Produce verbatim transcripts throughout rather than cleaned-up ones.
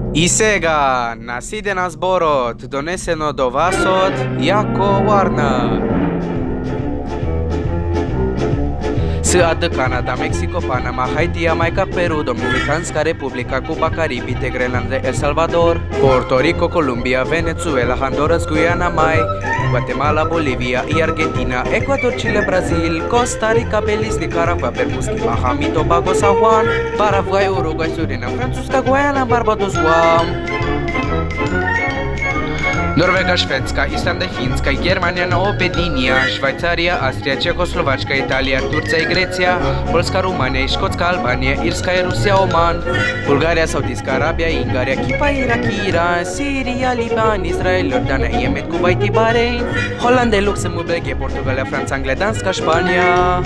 Isega, naside na zborot, doneseno do vasot, Yakko Warner. S A D Canada, Mexico, Panama, Haiti, Jamaica, Peru, Dominicanska Republica, Cuba, Caribite, Grenlanda, El Salvador, Puerto Rico, Colombia, Venezuela, Honduras, Guyana, Mai, Guatemala, Bolivia y Argentina, Ecuador, Chile, Brasil, Costa Rica, Belize, Nicaragua, Bermuda, Bahamas, Tobago, San Juan, Paraguay, Uruguay, Surinam, Francuska, Guiana, Barbados, Guam, Norvegia, Švedska, Islanda, Finska, Germania, Noobedinia, Švajcaria, Austria, Cehoslovačka, Italia, Turcia i Grecia, Polska, Romania, Škotska, Albania, Irska i Rusia, Oman, Bulgaria, Saudijska Arabia, Ungaria, Kipar, Irak, Iran, Siria, Liban, Israel, Iordania, Yemen, Kuwait i Bahrain, Hollanda, Luxemburg, Belgia, Portugalia, Franța, Anglia, Danska, Spania,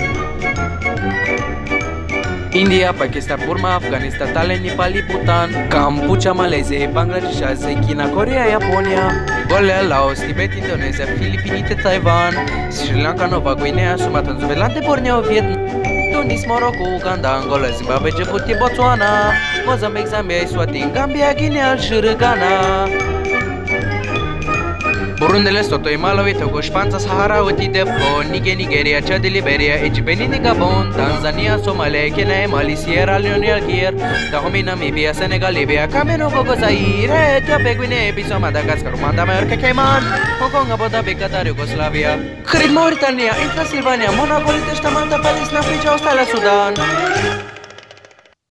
India, Pakistan, Burma, Afganistan, Thailand, Nepal, Bhutan, Cambodia, Malaysia, Bangladesh, Asia, China, Corea, Japonia, Golia, Laos, Tibet, Indonesia, Filipine, Taiwan, Sri Lanka, Nova Guinea, Sumatra, Nouvelle-Zélande, Borneo, Vietnam, Tunis, Morocco, Uganda, Angola, Zimbabwe, Djibouti, Botswana, Mozambique, Zambia, Eswatini, Gambia, Guinea, Algeria, Ghana, Burundi, Lesotho, Malawi, Togo, Spanța, Sahara, Utidepco, Niger, Nigeria, Chad, Liberia, Egypt, Benin, Gabon, Tanzania, Somalia, Kenya, Mali, Sierra Leone, Algeria, Dahomey, Namibia, Senegal, Libya, Cameroon, Congo, Zaire, Ethiopia, Guinea, Bissau, Madagascar, Rwanda, Mallorca, Cayman, Hong Kong, Abu Dhabi, Qatar, Yugoslavia, Crete, Mauritania, Transilvania, Monaco, Liechtenstein, Malta, Palestina, Fiji, Australia, Sudan.